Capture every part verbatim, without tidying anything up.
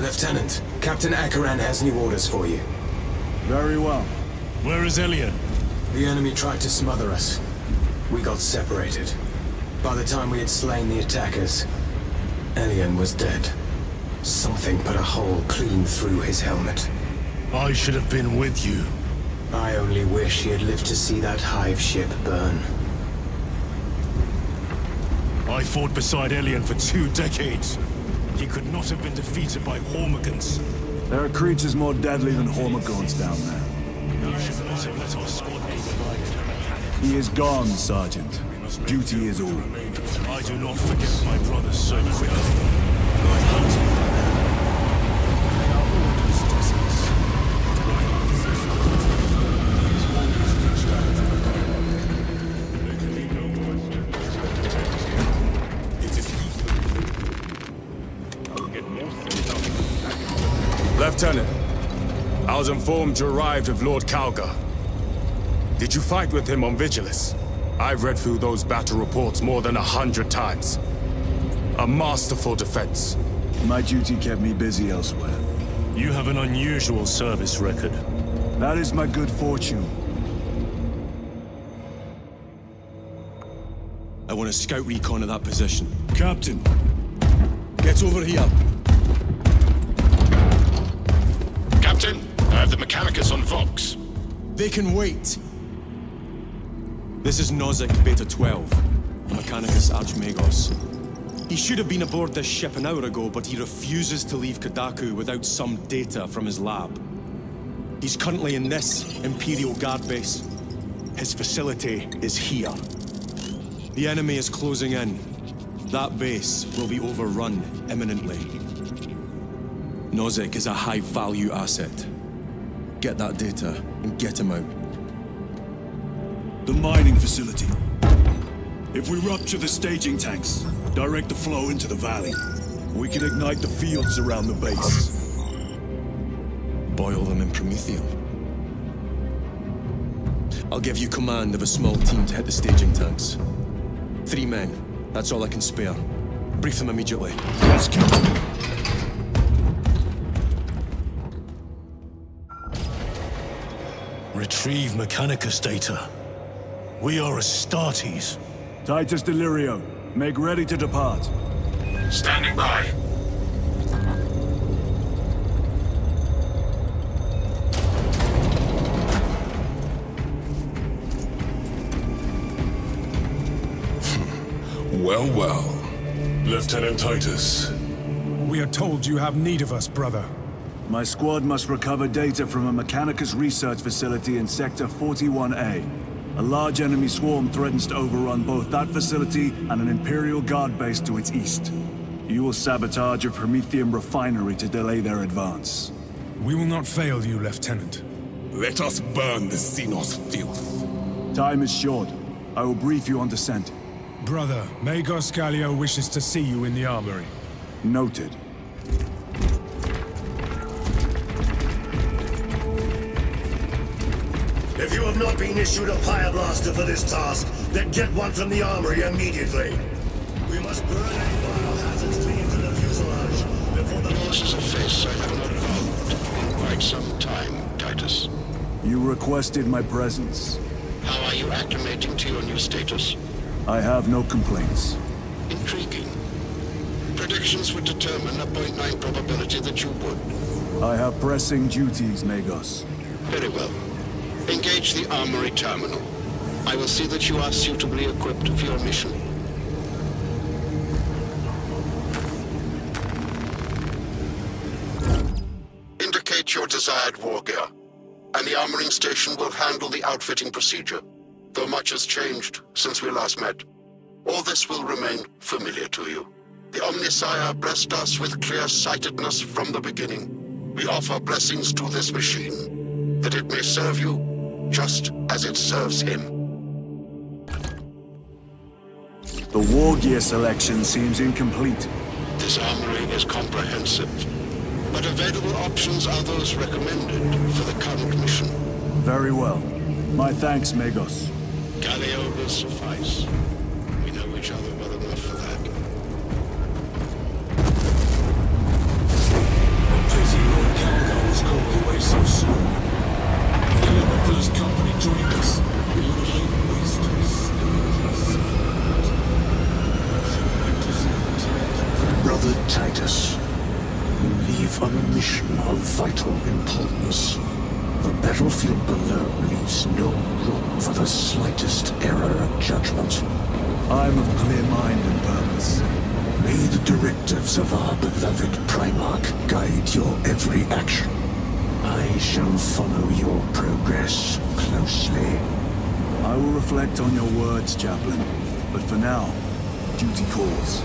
Lieutenant, Captain Akaran has new orders for you. Very well. Where is Elian? The enemy tried to smother us. We got separated. By the time we had slain the attackers, Elian was dead. Something put a hole clean through his helmet. I should have been with you. I only wish he had lived to see that hive ship burn. I fought beside Elian for two decades. He could not have been defeated by Hormigons. There are creatures more deadly than Hormigons down there. You should not have let our squad be divided. He is gone, Sergeant. Duty is all. I do not forget my brothers so quickly. Lieutenant, I was informed you arrived with Lord Kalgar. Did you fight with him on Vigilus? I've read through those battle reports more than a hundred times. A masterful defense. My duty kept me busy elsewhere. You have an unusual service record. That is my good fortune. I want a scout recon of that position. Captain! Get over here! Captain, I have the Mechanicus on Vox. They can wait! This is Nozick Beta twelve, Mechanicus Archmagos. He should have been aboard this ship an hour ago, but he refuses to leave Kadaku without some data from his lab. He's currently in this Imperial Guard base. His facility is here. The enemy is closing in. That base will be overrun imminently. Nozick is a high-value asset. Get that data and get him out. The mining facility. If we rupture the staging tanks, direct the flow into the valley, we can ignite the fields around the base. Boil them in promethium. I'll give you command of a small team to hit the staging tanks. Three men. That's all I can spare. Brief them immediately. Yes, Captain. Retrieve Mechanicus data. We are Astartes. Titus Delirio, make ready to depart. Standing by. Well, well. Lieutenant Titus. We are told you have need of us, brother. My squad must recover data from a Mechanicus research facility in Sector forty-one A. A large enemy swarm threatens to overrun both that facility and an Imperial Guard base to its east. You will sabotage a Promethium refinery to delay their advance. We will not fail you, Lieutenant. Let us burn the Xenos filth. Time is short. I will brief you on descent. Brother, Magos Gallio wishes to see you in the armory. Noted. If you have not been issued a fire blaster for this task, then get one from the armory immediately. We must burn any biohazards to into the fuselage before the... This is a face I have not found in quite some time, Titus. You requested my presence. How are you acclimating to your new status? I have no complaints. Intriguing. Predictions would determine a point nine probability that you would. I have pressing duties, Magos. Very well. Engage the armory terminal. I will see that you are suitably equipped for your mission. Indicate your desired war gear, and the armoring station will handle the outfitting procedure, though much has changed since we last met. All this will remain familiar to you. The Omnisire blessed us with clear-sightedness from the beginning. We offer blessings to this machine, that it may serve you just as it serves him. The war gear selection seems incomplete. This armory is comprehensive, but available options are those recommended for the current mission. Very well. My thanks, Magos. Gallio will suffice. We know each other well enough for that. Calgar was called away so soon. When the first company joined us, we would have laid waste to his Brother Titus, you leave on a mission of vital importance. The battlefield below leaves no room for the slightest error of judgment. I'm of clear mind and purpose. May the directives of our beloved Primarch guide your every action. I shall follow your progress closely. I will reflect on your words, Chaplain. But for now, duty calls.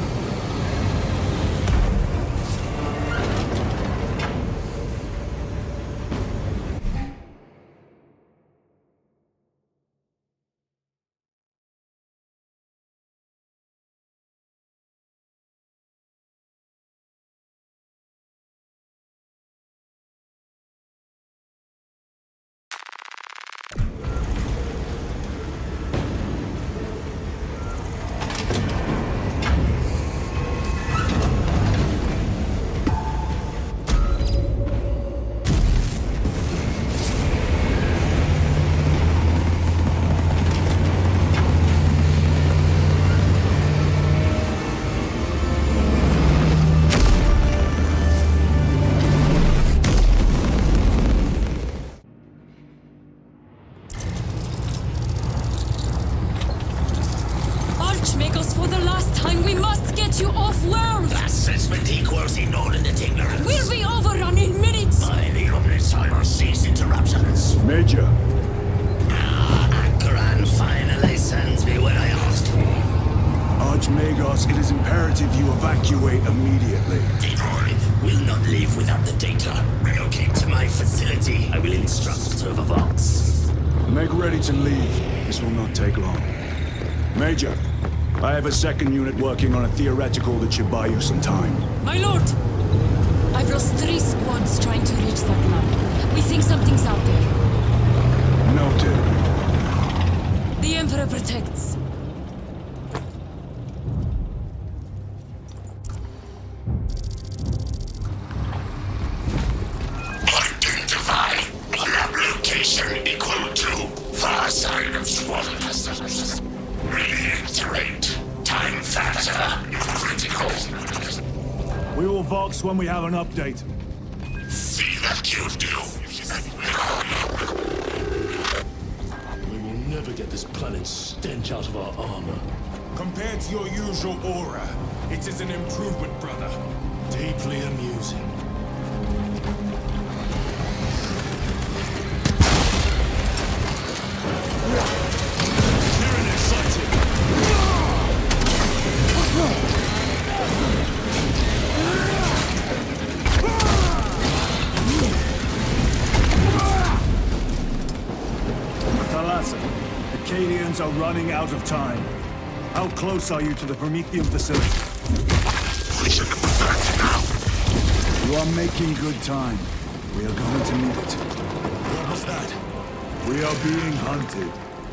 Archmagos, for the last time, we must get you off-world! Assessment equals inordinate ignorance. We'll be overrun in minutes! By the Omnissiah, cease interruptions. Major! Ah, Akran finally sends me what I asked for. Archmagos, it is imperative you evacuate immediately. Detroit will not leave without the data. Relocate to my facility. I will instruct Server Vox. Make ready to leave. This will not take long. Major, I have a second unit working on a theoretical that should buy you some time. My lord! I've lost three squads trying to reach that line. We think something's out there. Noted. The Emperor protects. Identify. Lab location equal to far side of swarm. Reiterate. Time factor critical. We will Vox when we have an update. See that you do. We will never get this planet's stench out of our armor. Compared to your usual aura, it is an improvement, brother. Deeply amusing. Tyranid sighted! Thalassa, Acadians are running out of time. How close are you to the Prometheum facility? We should confirm now. You are making good time. We are going to need it. What was that? We are being hunted.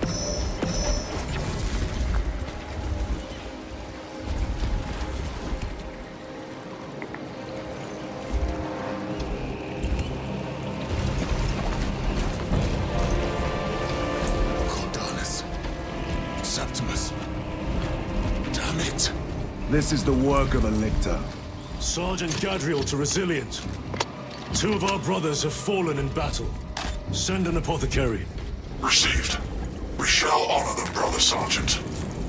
Cordalis. Septimus. Damn it. This is the work of a lictor. Sergeant Gadriel to Resilient. Two of our brothers have fallen in battle. Send an apothecary. Received. We shall honor them, Brother Sergeant.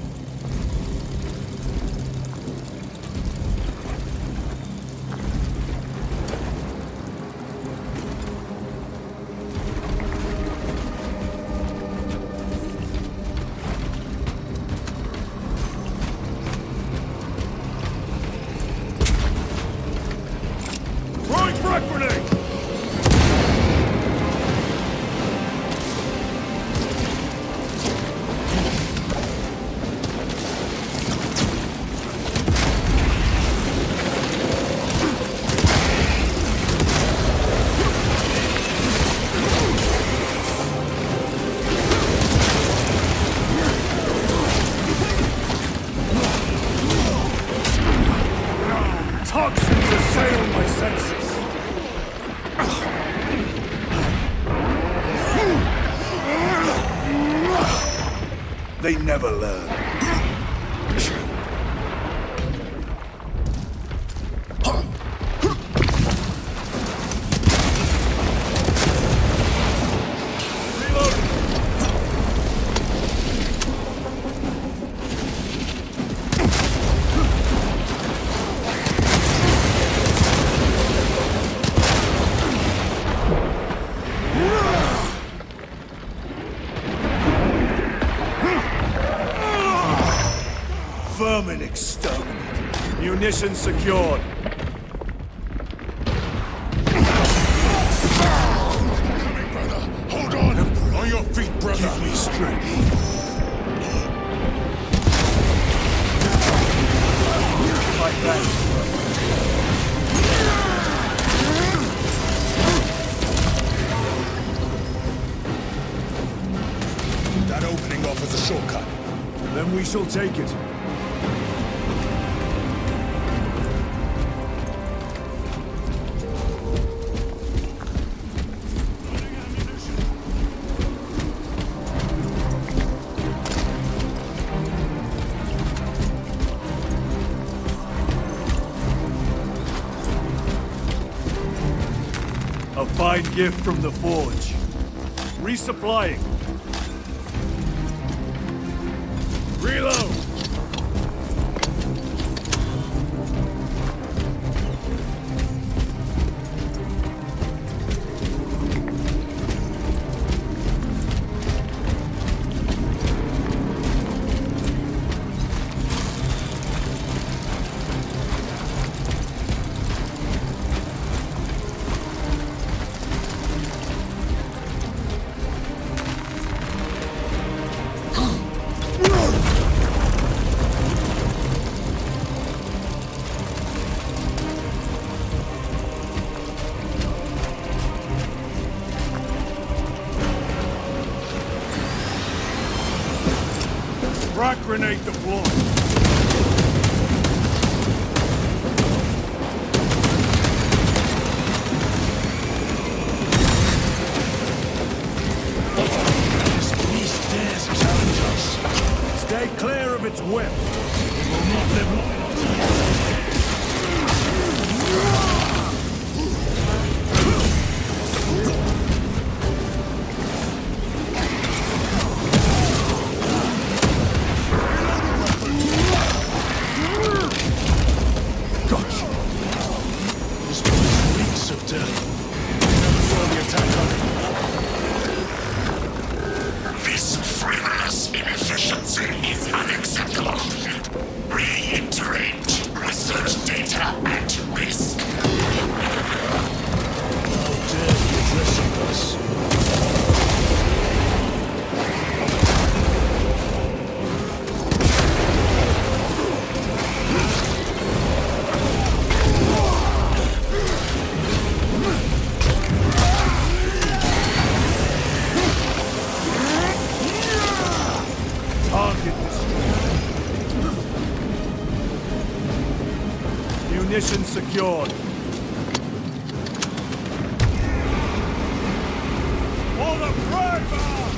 Right frag grenade! They never learn. Vermin exterminated. Munitions secured. Coming, brother. Hold on. On your feet, brother. Give me strength. Fight back. That opening offers a shortcut. Then we shall take it. A fine gift from the forge. Resupplying. Reload! Frag grenade deployed. This beast dares challenge us. Stay clear of its whip. We will not live long enough to use it. Munitions secured. For the frag bar!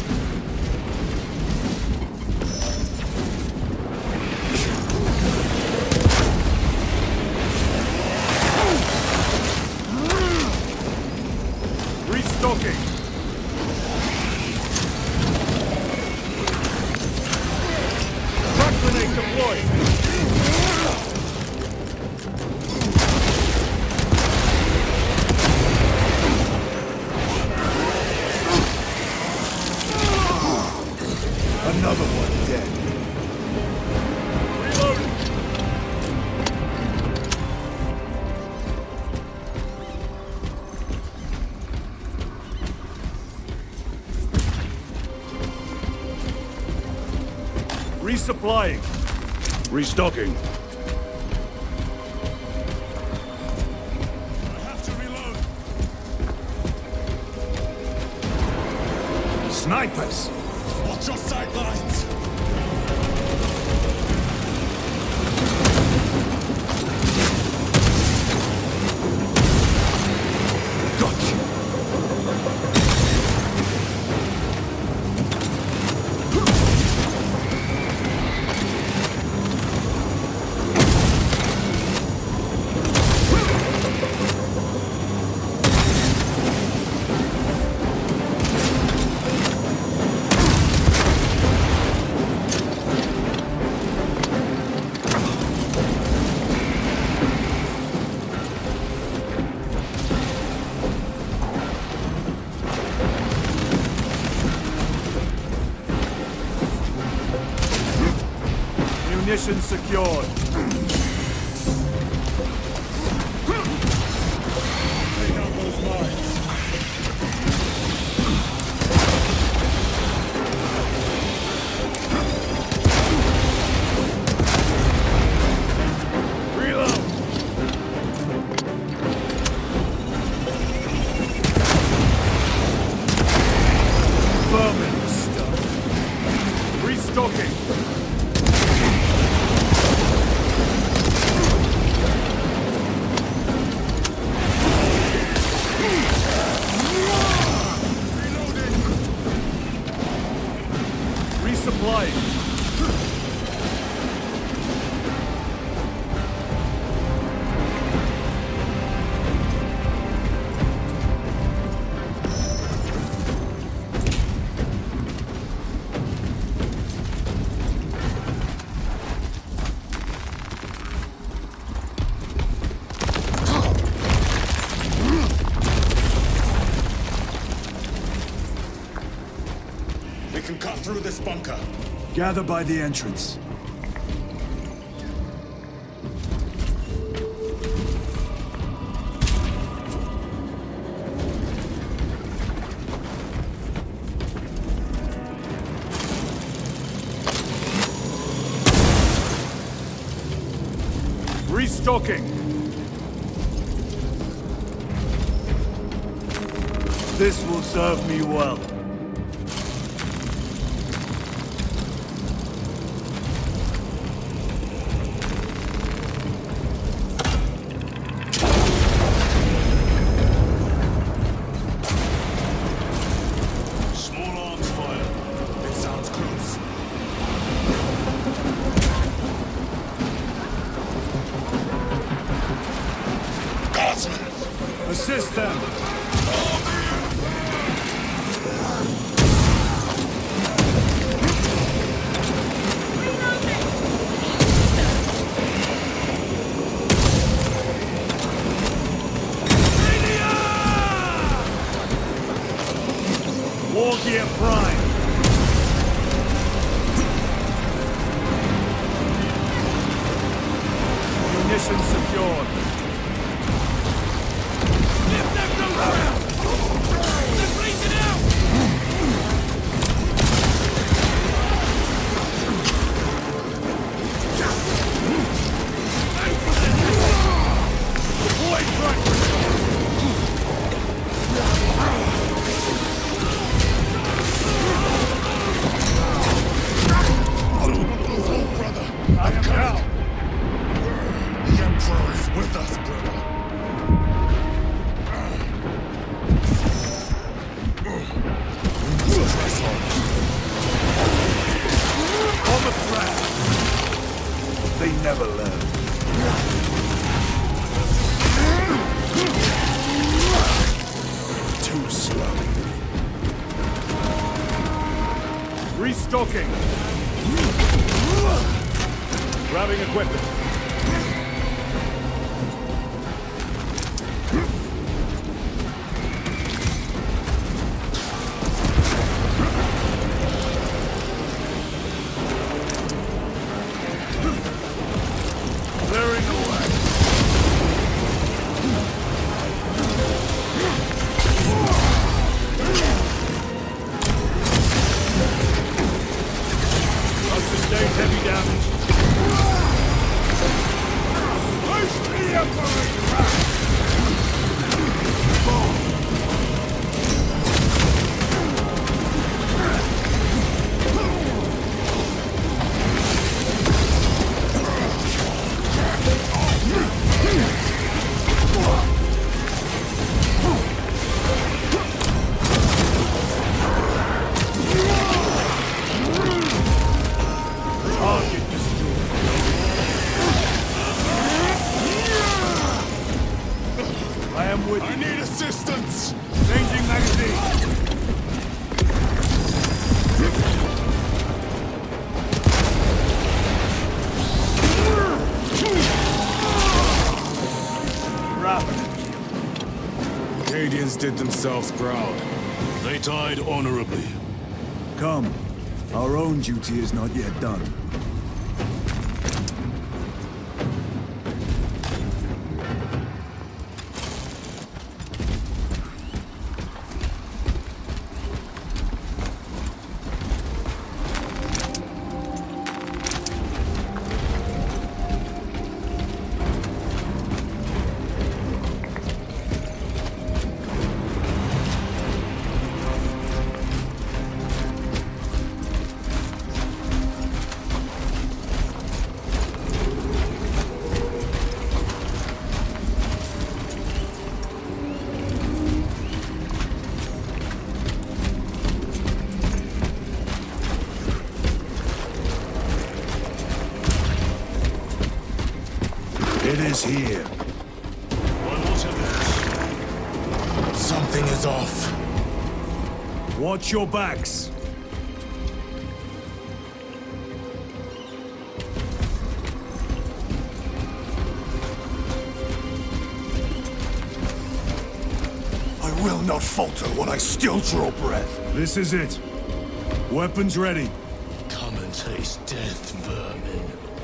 Restocking. Frag grenade deployed. Another one dead. Reloading. Resupplying. Restocking. I have to reload. Snipers. Watch your sidelines! Gotcha. Munitions secured. Take out those mines. Through this bunker. Gather by the entrance. Restocking. This will serve me well. Assist them! War gear prime! Munitions secured. They never learn. Too slow. Restocking. Grabbing equipment. Heavy damage. Push me up I need assistance! Changing magazine! The Acadians did themselves proud. They died honorably. Come. Our own duty is not yet done. It is here. Well, whatever. Something is off. Watch your backs. I will not falter when I still draw breath. This is it. Weapons ready. Come and taste death, vermin.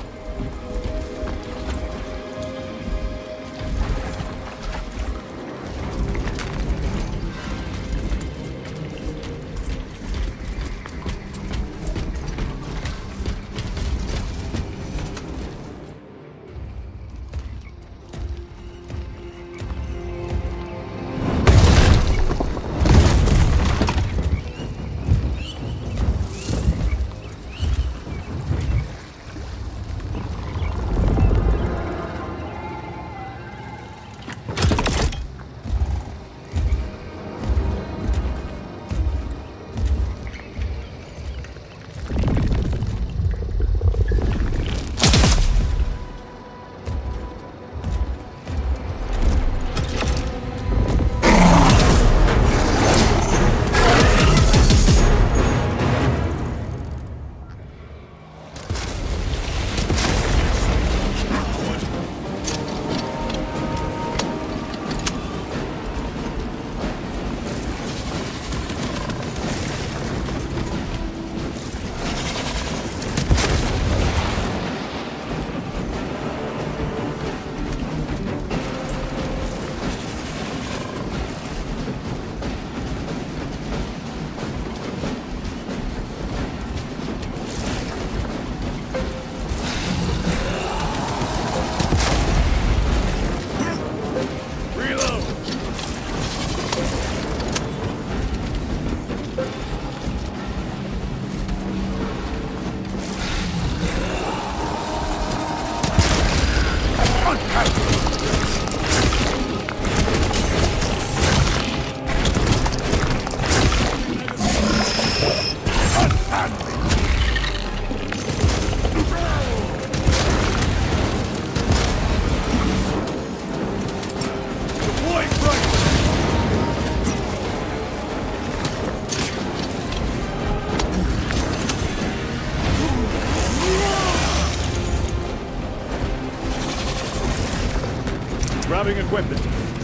Grabbing equipment.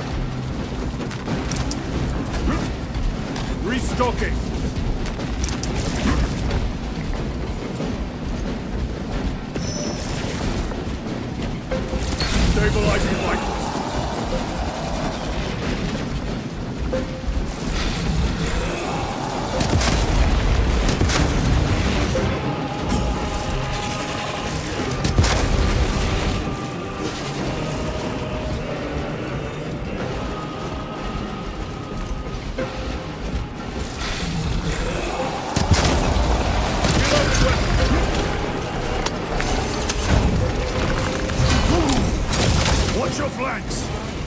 Restocking. Stabilizing vitals. Watch your flanks!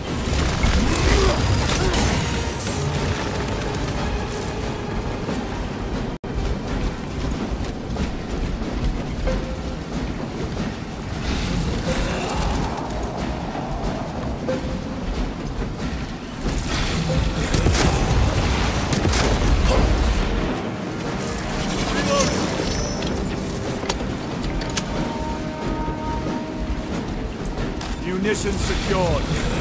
Munitions secured.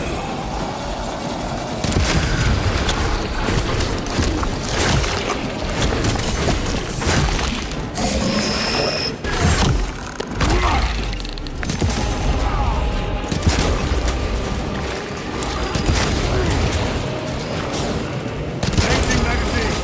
Changing magazine.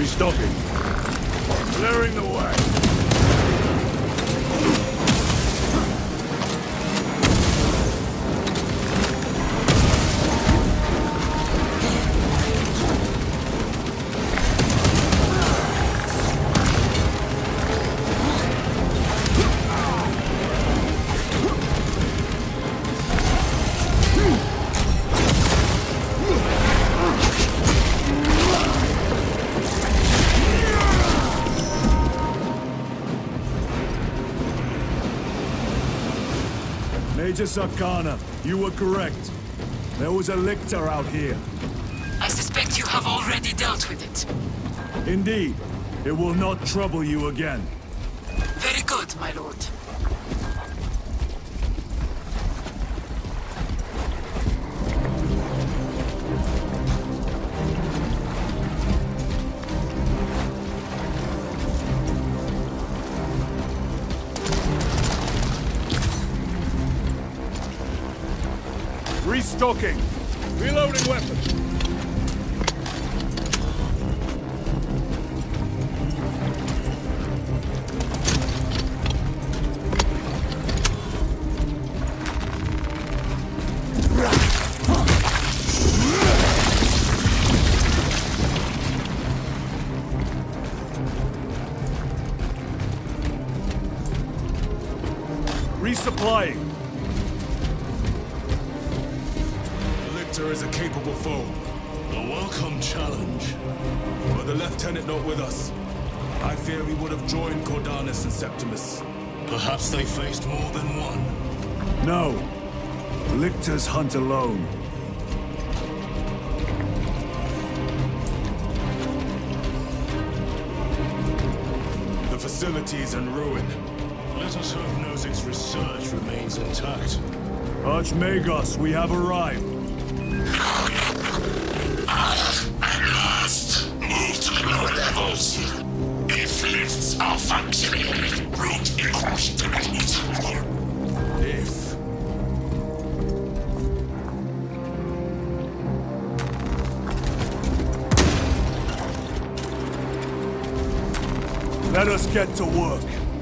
Restocking. Clearing the way. Major Sakana, you were correct. There was a lictor out here. I suspect you have already dealt with it. Indeed. It will not trouble you again. Very good, my lord. Restocking. Reloading weapon. Resupplying. Is a capable foe. A welcome challenge. But the Lieutenant not with us. I fear we would have joined Cordalis and Septimus. Perhaps they faced more than one. No. Lictors hunt alone. The facility is in ruin. Let us hope Nozik's research remains intact. Archmagos, we have arrived. At last, move to the lower levels. If lifts are functioning, route across the planet. If... Let us get to work.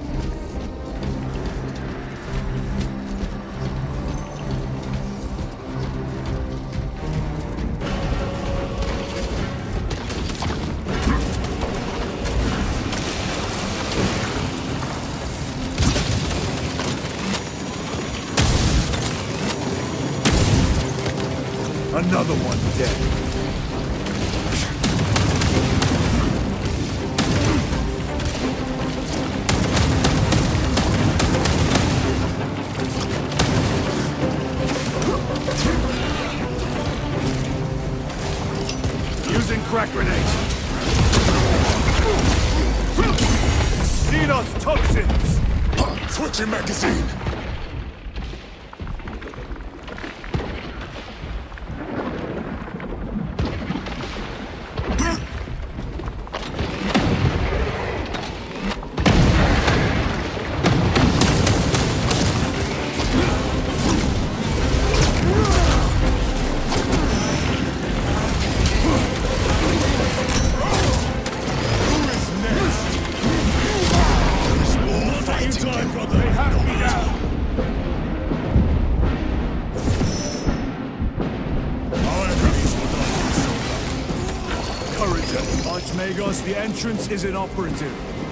Another one dead. Using crack grenade. Xenos toxins! Switching magazine! Archmagos, the entrance is inoperative.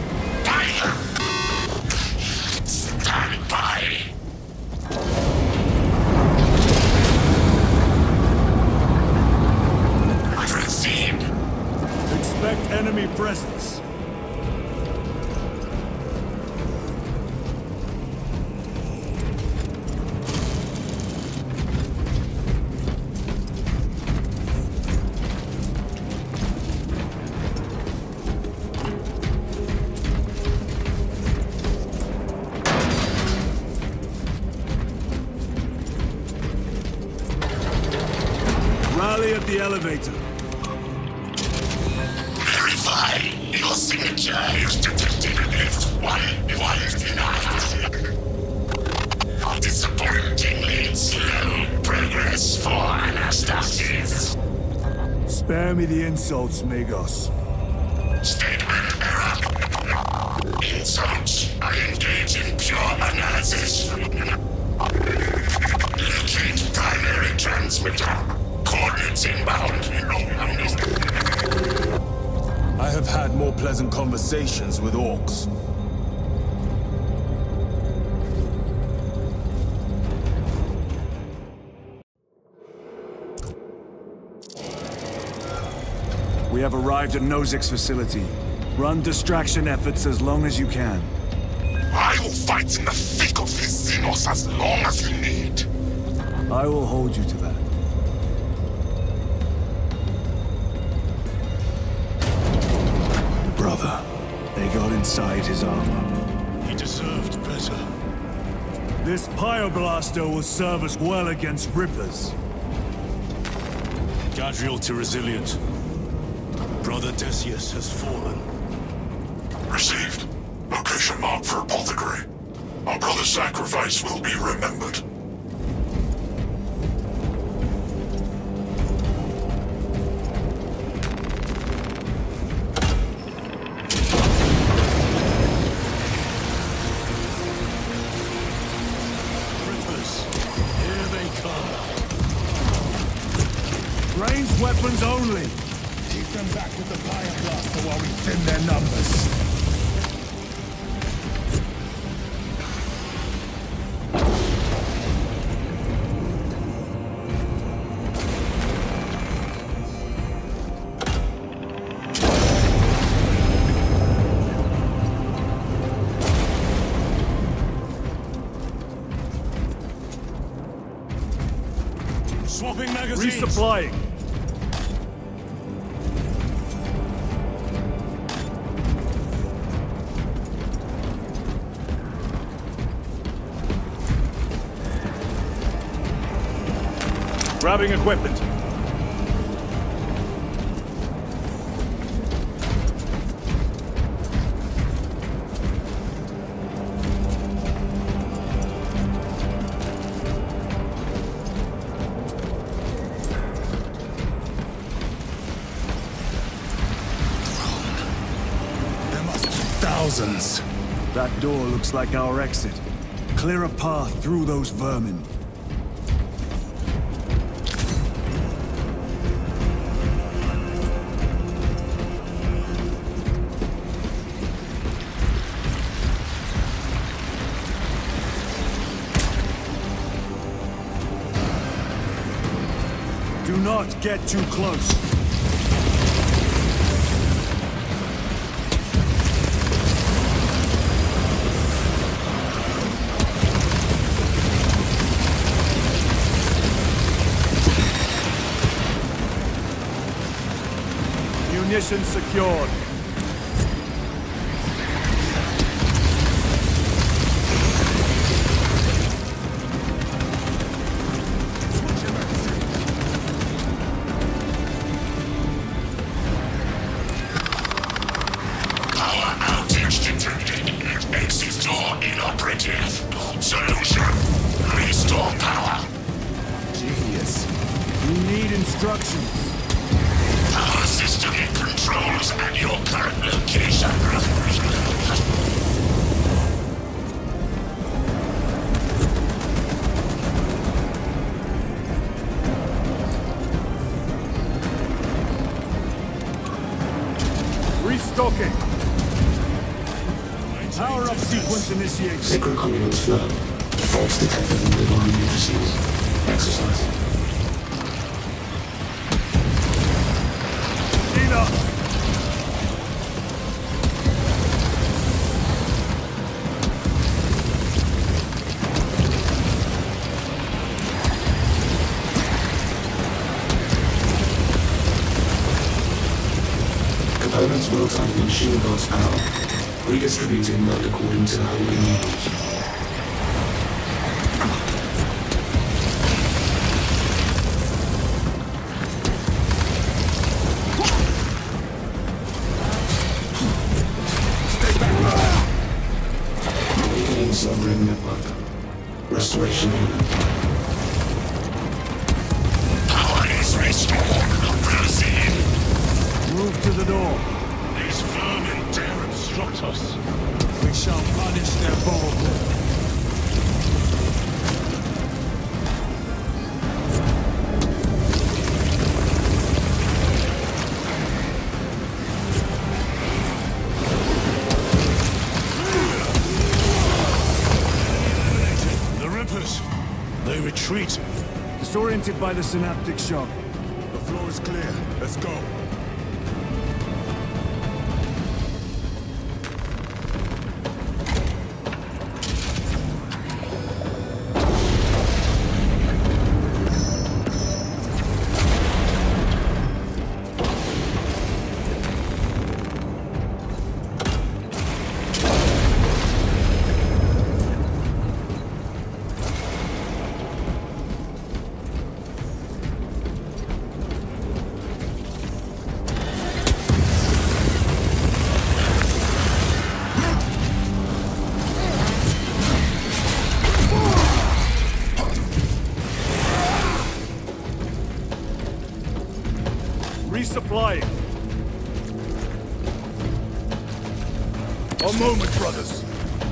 Stand by! Proceed! Expect enemy presence. Rally at the elevator. Verify. Your signature is detected in lift one one nine. Disappointingly slow progress for Anastasis. Spare me the insults, Magos. Statement error. Insults. I engage in pure analysis. Locate primary transmitter. Coordinates inbound. I have had more pleasant conversations with orcs. We have arrived at Nozik's facility. Run distraction efforts as long as you can. I will fight in the thick of this Xenos as long as you need. I will hold you to that. Brother, they got inside his armor. He deserved better. This Pyoblaster will serve us well against Rippers. Gadriel to Resilient. Brother Decius has fallen. Received. Location marked for apothecary. Our brother's sacrifice will be remembered. Rippers, here they come. Ranged weapons only! Keep them back with the Pyoblaster while we thin their numbers. Swapping magazines. Resupplying! Grabbing equipment. There must be thousands. That door looks like our exit. Clear a path through those vermin. Do not get too close. Munitions secured. Exit door inoperative. Solution. Restore power. Genius. You need instructions. Power system controls at your current location. Restocking. Power up sequence initiated. Sacred conduits flow. Faults detected in divine indices. Exercise. Enough. Components will time the machine god's power. Redistributing load according to holy rules. Stay back! Weakening submarine network. Restoration imminent. Power is restored. Proceed. Move to the door. These us. We shall punish their boldness. The Rippers. They retreat. Disoriented by the synaptic shock. The floor is clear. Let's go. Resupplying. A moment, brothers.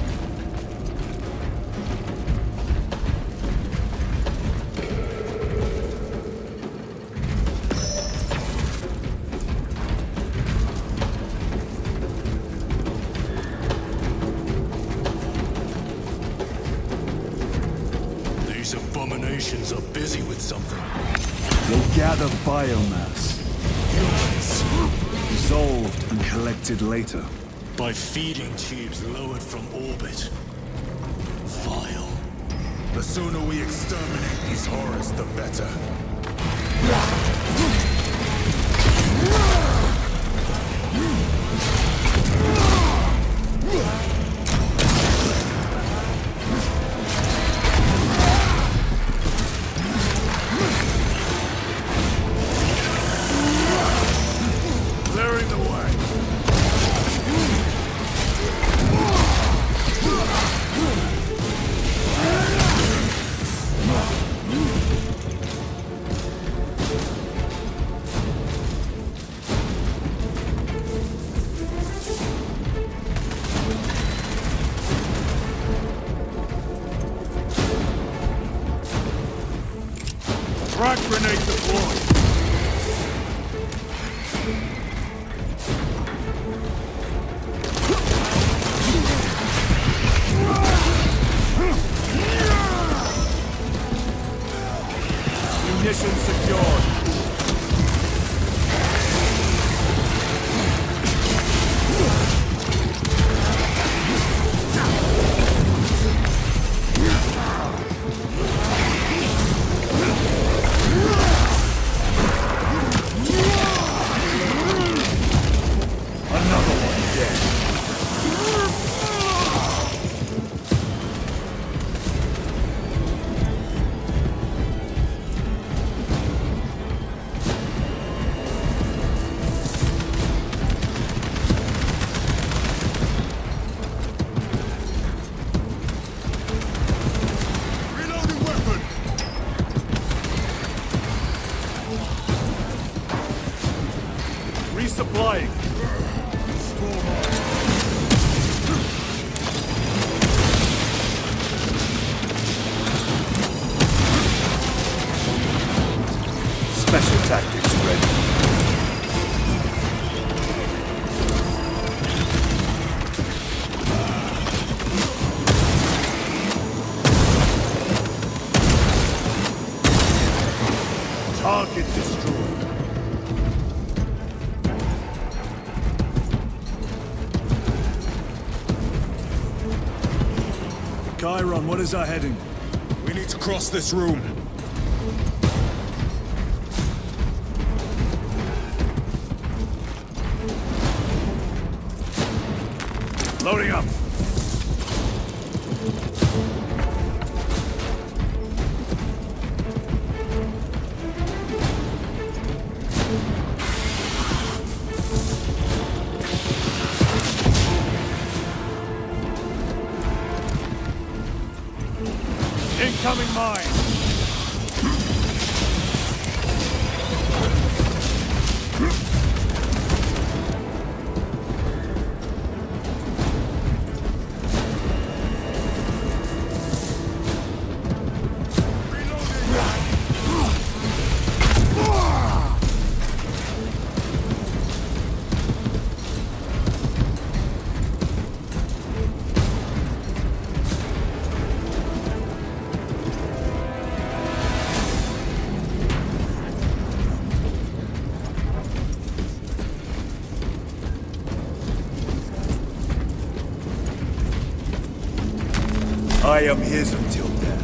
These abominations are busy with something. They gather biomass. Humans. Dissolved and collected later. By feeding tubes lowered from orbit. Vile. The sooner we exterminate these horrors, the better. Clearing the way. Frag grenade deployed. Munitions secured. Another one dead. Reloading weapon! Resupplying. Special tactics ready. Target destroyed. Chiron, what is our heading? We need to cross this room. Loading up. Incoming mine. I am his until death.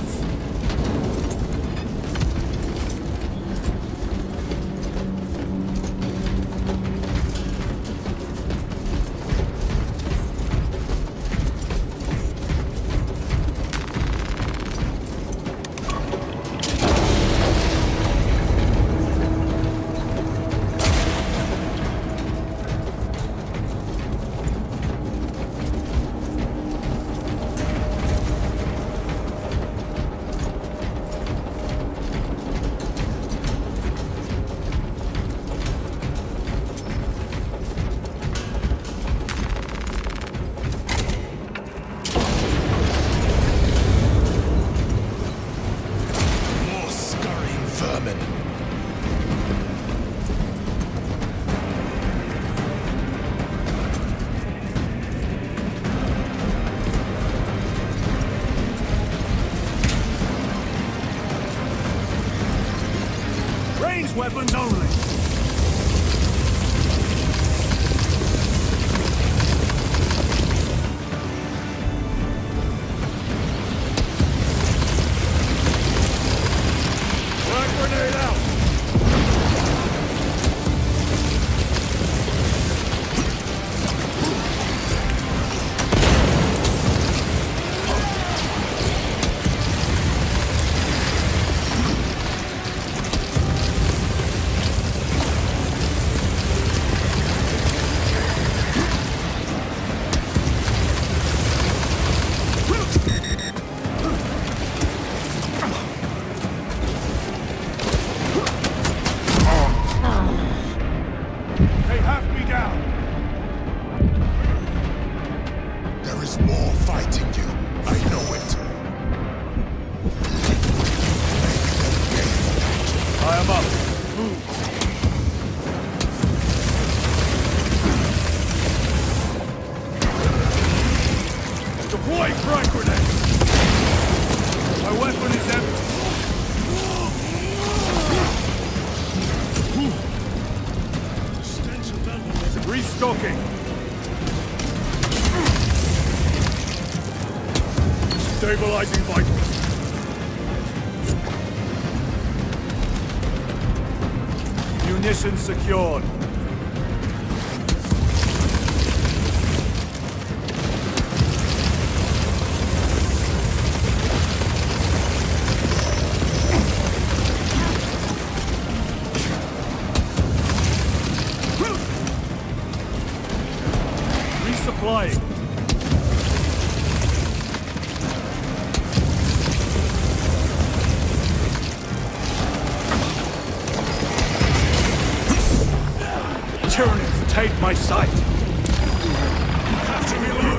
Weapons only! Grenade out! Restocking. Stabilizing vitals. Munitions secured. Resupplying. Tyranids take my sight. Have to reload.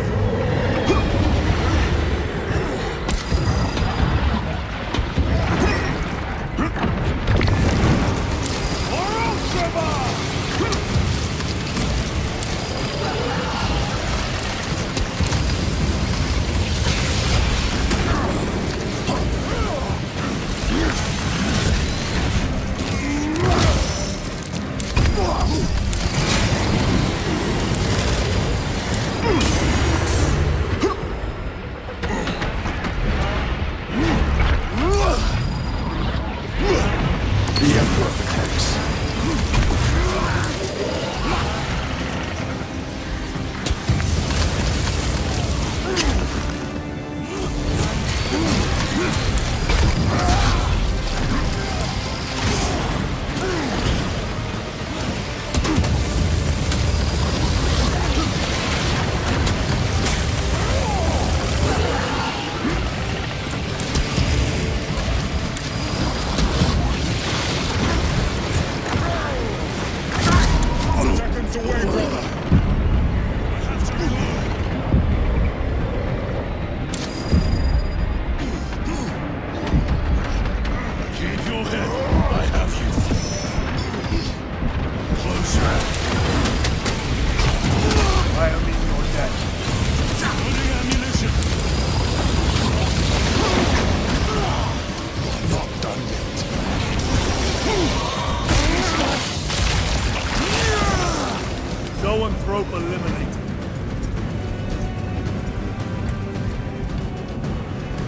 Zoanthrope eliminated.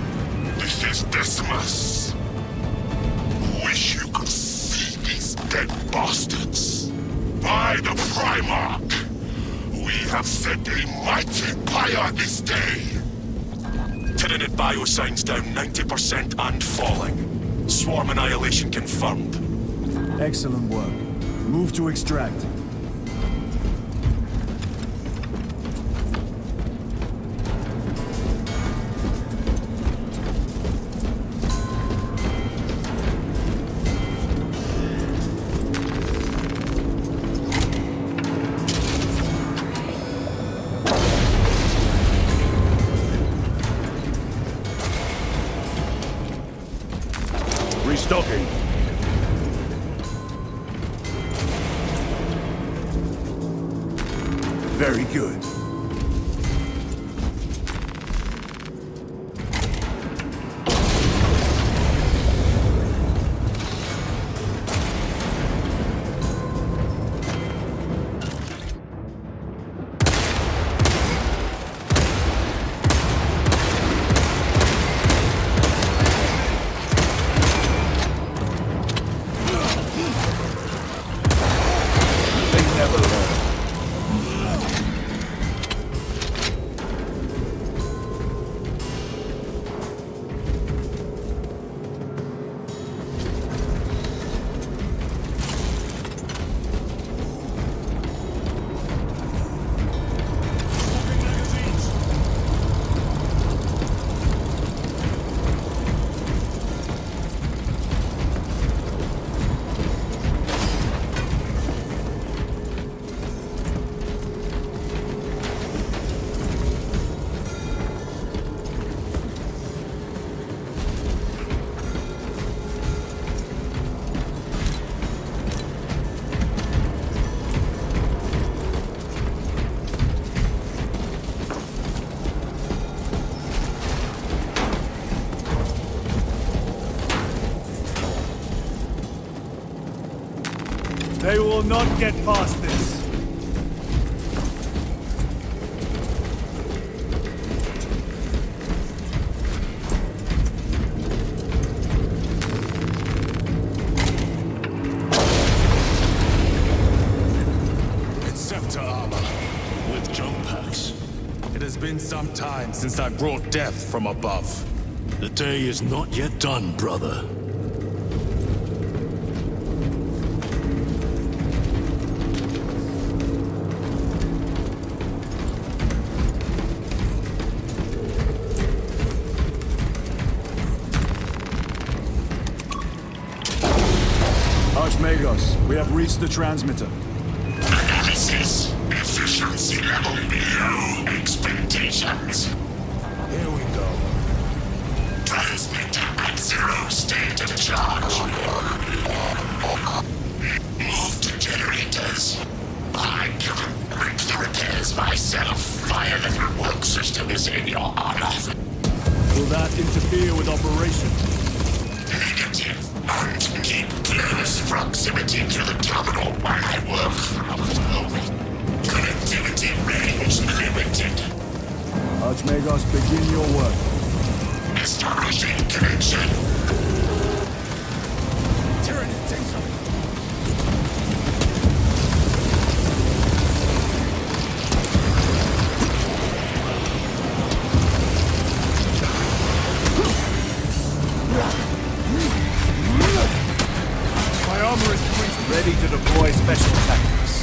bastards! By the Primarch! We have set a mighty pyre this day! Tyranid biosigns down ninety percent and falling. Swarm annihilation confirmed. Excellent work. Move to extract. Restocking. Very good. They will not get past this. It's Scepter armor, with jump packs. It has been some time since I brought death from above. The day is not yet done, brother. Archmagos, we have reached the transmitter. Analysis. Efficiency level below expectations. Here we go. Transmitter at zero state of charge. Move to generators. I can make the repairs myself via the network systems in your honor. Will that interfere with operations? Negative. And keep close proximity to the terminal while I work. Connectivity range limited. Archmagos, begin your work. Establishing connection. Tyranid incoming. My armor is breached, ready to deploy special tactics.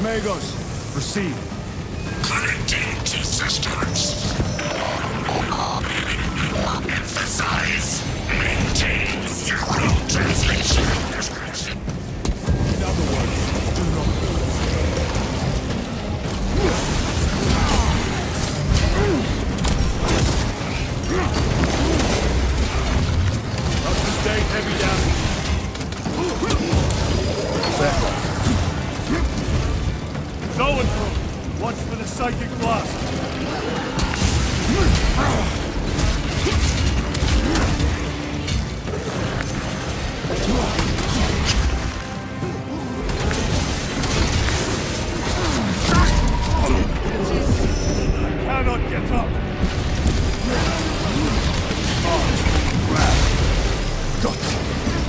Archmagos, proceed. Connecting to systems. Emphasize. Maintain zero translation. In other words, do not move. Up to state, heavy damage. Zoan, watch for the psychic blast. Cannot get up. Got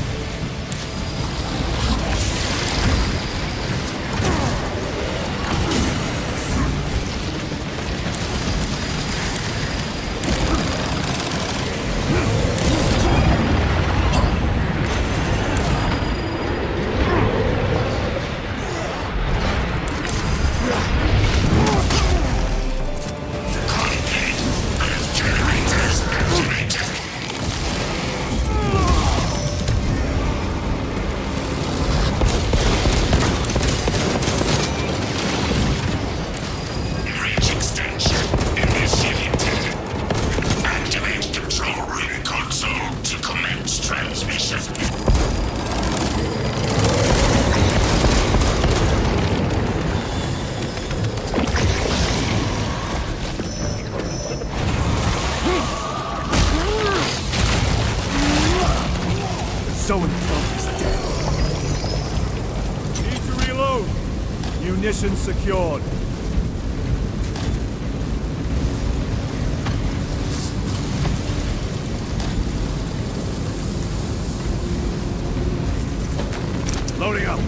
Zoan is dead. Need to reload. Munitions secured. Loading up.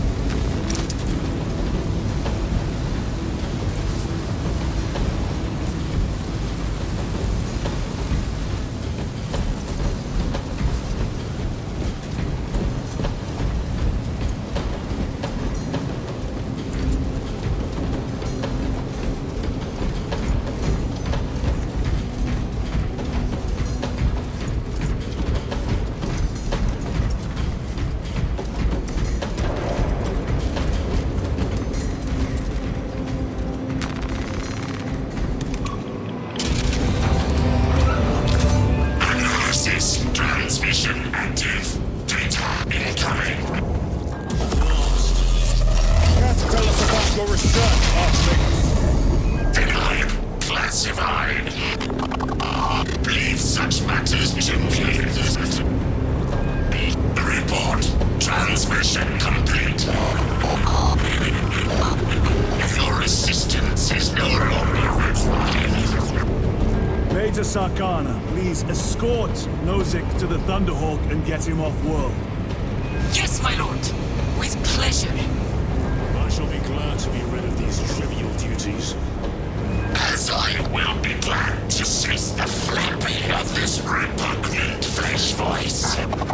Sarkana, please escort Nozick to the Thunderhawk and get him off-world. Yes, my lord. With pleasure. I shall be glad to be rid of these trivial duties. As I will be glad to cease the flapping of this repugnant flesh voice.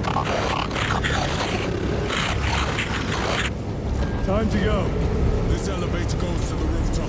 Time to go. This elevator goes to the rooftop.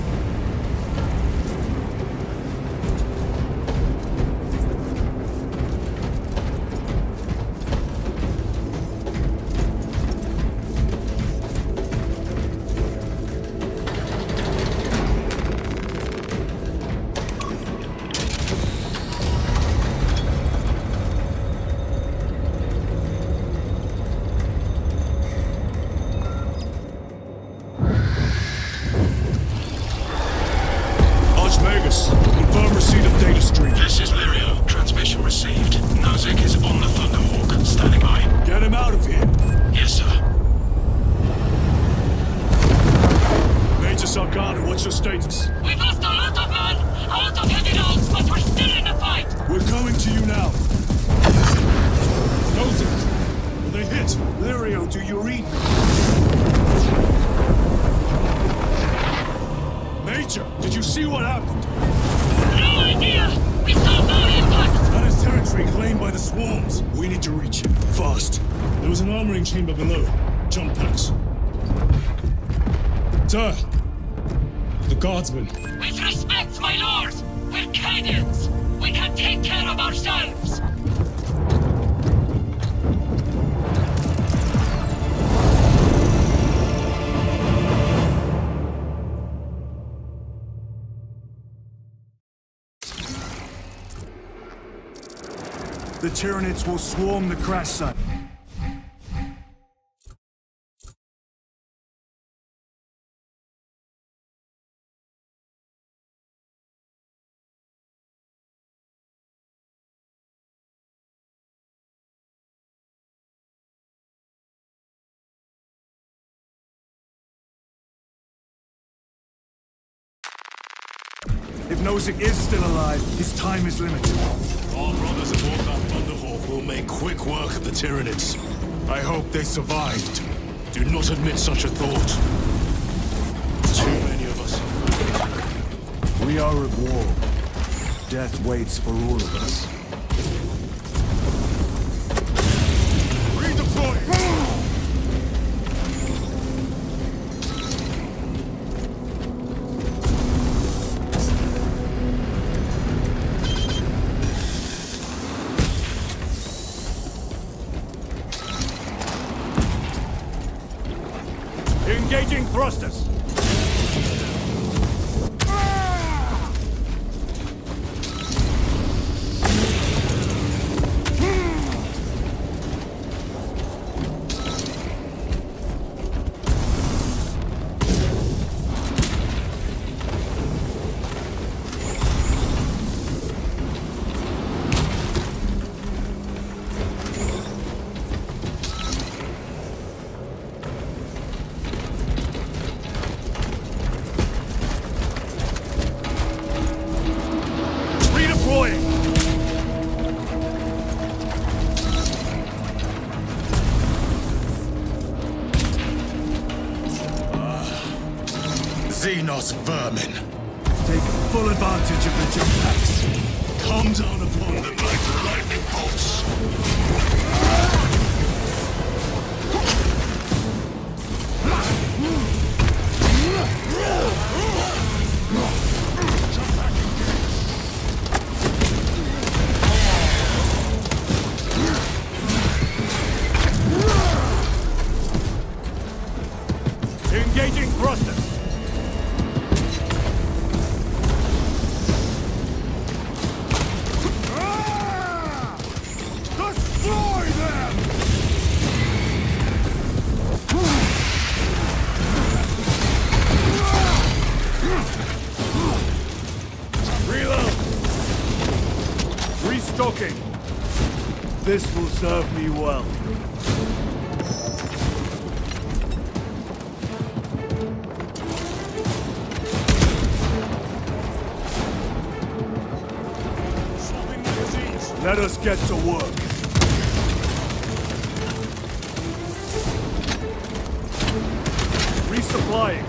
Confirm receipt of data stream. This is Lirio. Transmission received. Nozick is on the Thunderhawk. Standing by. Get him out of here. Yes, sir. Major Sarkana, what's your status? We've lost a lot of men, a lot of heavy loads, but we're still in the fight. We're coming to you now. Nozick, will they hit? Lirio, do you read? Major, did you see what happened? No idea! We saw no impact! That is territory claimed by the swarms. We need to reach it. Fast. There was an armoring chamber below. Jump packs. Sir, guardsmen. With respect, my lord! We're Cadians! We can take care of ourselves! The Tyranids will swarm the crash site. If Nozick is still alive, his time is limited. Our brothers aboard that Thunderhawk will make quick work of the Tyranids. I hope they survived. Do not admit such a thought. Too many of us. We are at war. Death waits for all of us. Redeploy! Engaging thrusters! Xenos vermin. Take full advantage of the jetpacks. Come down upon them like lightning bolts. Engaging thrusters. Restocking. This will serve me well. Swapping magazines. Let us get to work. Resupplying.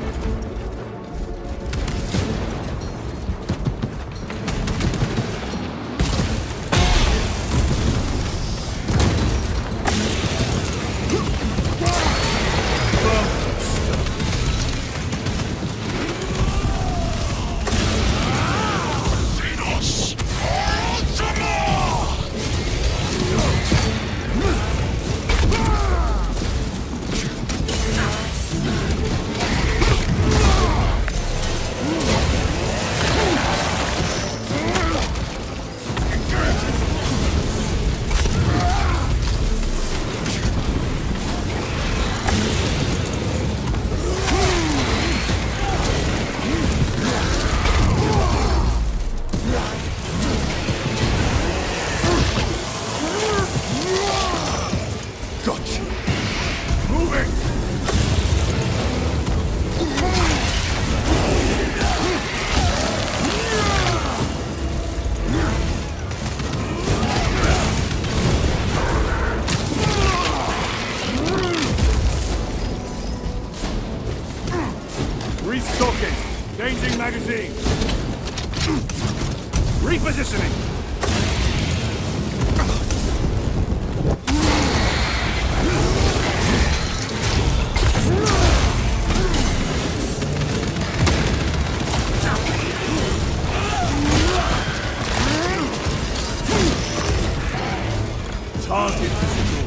Restocking. Changing magazine. Repositioning. Target destroyed.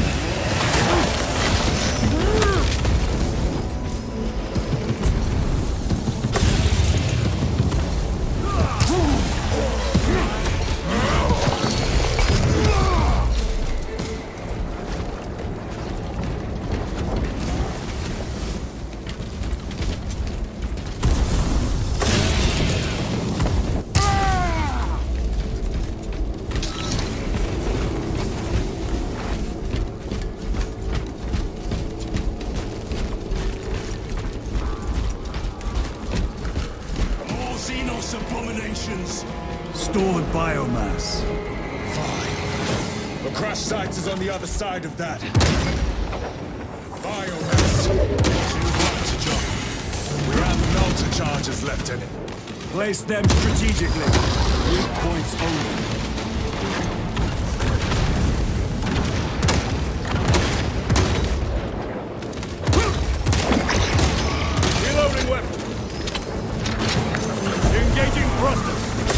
Abominations! Stored biomass. Fine. The crash site is on the other side of that. Biomass. Too hot to jump. We have melter charges left in it. Place them strategically. Weak points only. Reloading weapon. Engaging thrusters.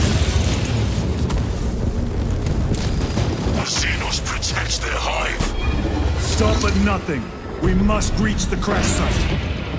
The Xenos protects their hive. Stop at nothing. We must reach the crash site.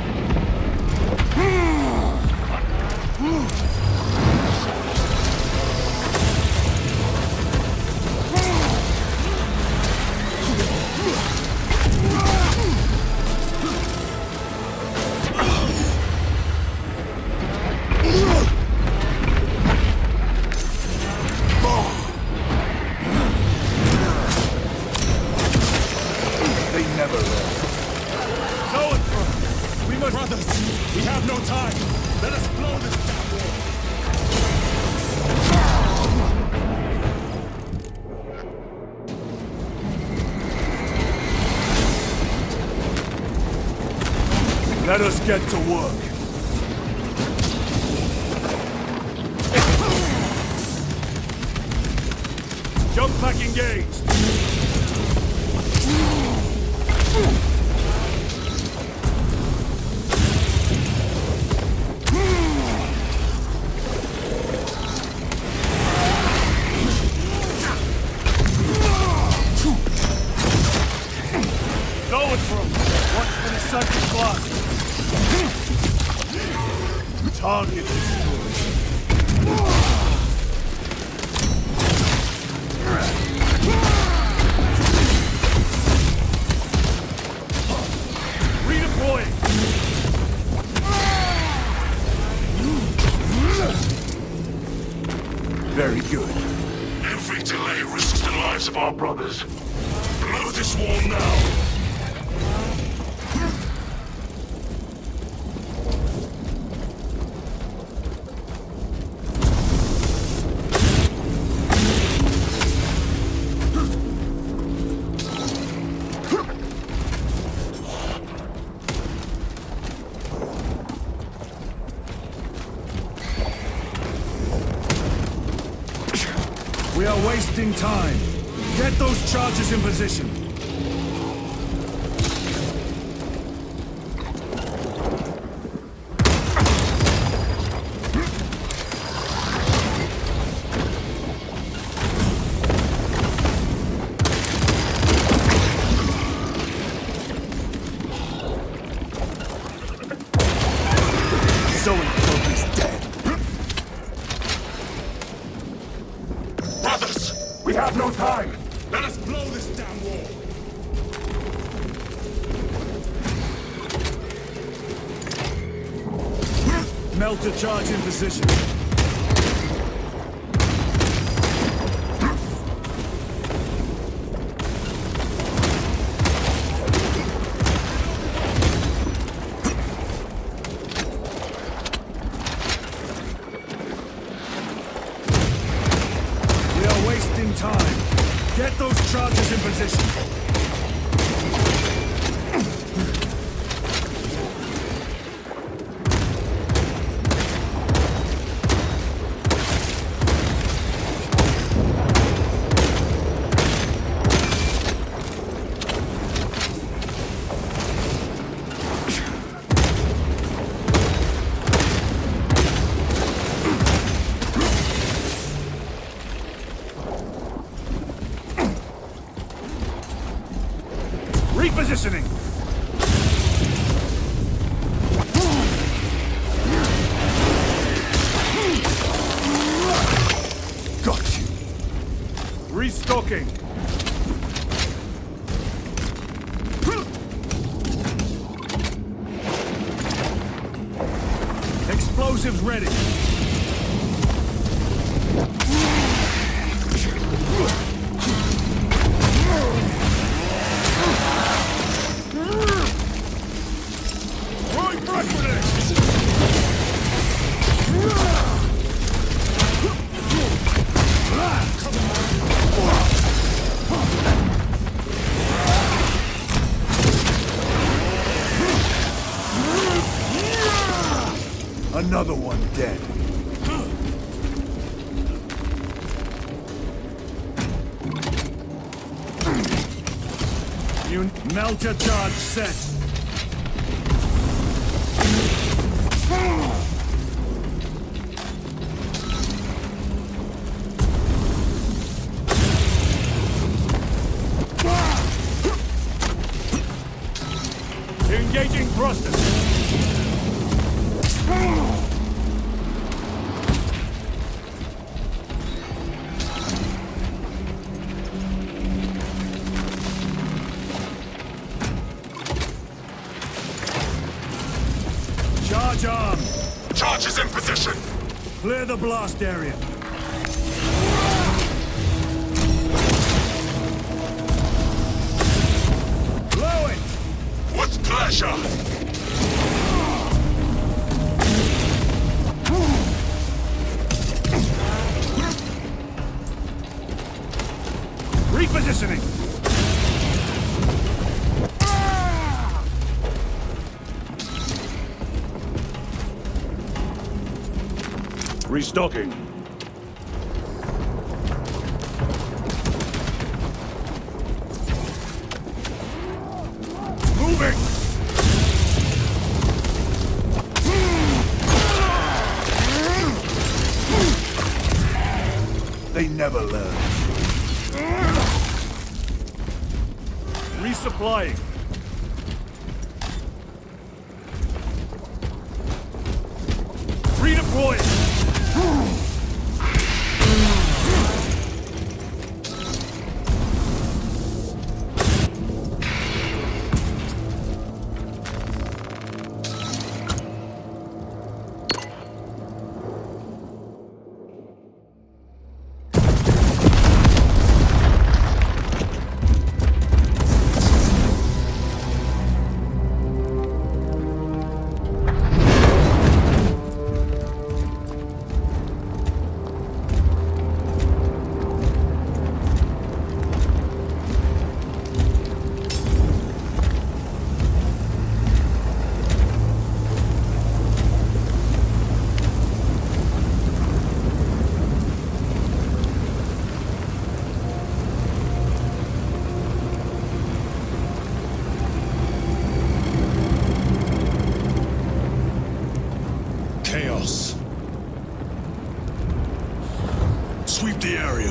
Brothers, we have no time. Let us blow this damn wall. Let us get to work. Jump pack engaged. Going for him. Watch for the second blast. Target destroyed. Redeploying. Very good. Every delay risks the lives of our brothers. Blow this wall now. We are wasting time. Get those charges in position. So is dead. Brothers, we have no time. Let us blow this damn wall. Melter charge in position. We are wasting time. Get those charges in position. Repositioning! Got you! Restocking! Explosives ready! Another one dead. You melter charge set. Engaging thrusters. Charge arm! Charge is in position! Clear the blast area. Blow it! With pleasure! Repositioning! Restocking. Moving! They never learn. Resupplying. Redeploying. Chaos. Sweep the area.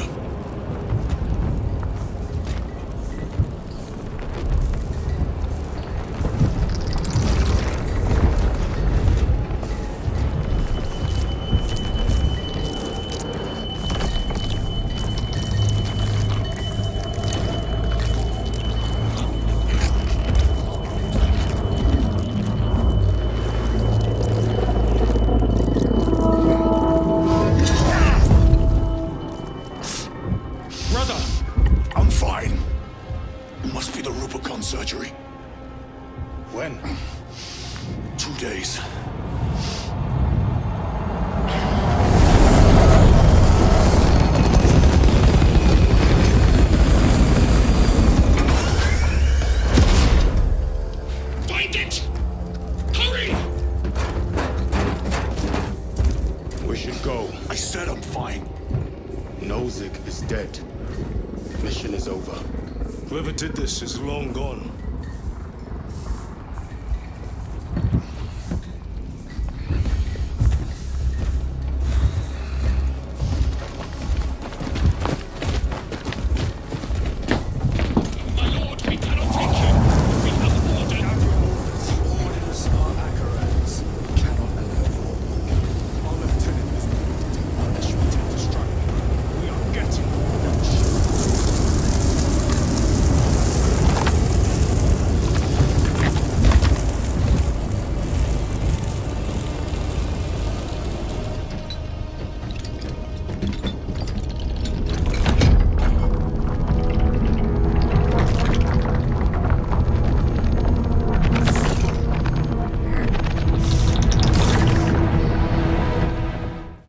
Surgery. When? Two days. Find it! Hurry! We should go. I said I'm fine. Nozick is dead. Mission is over. Whoever did this is long gone.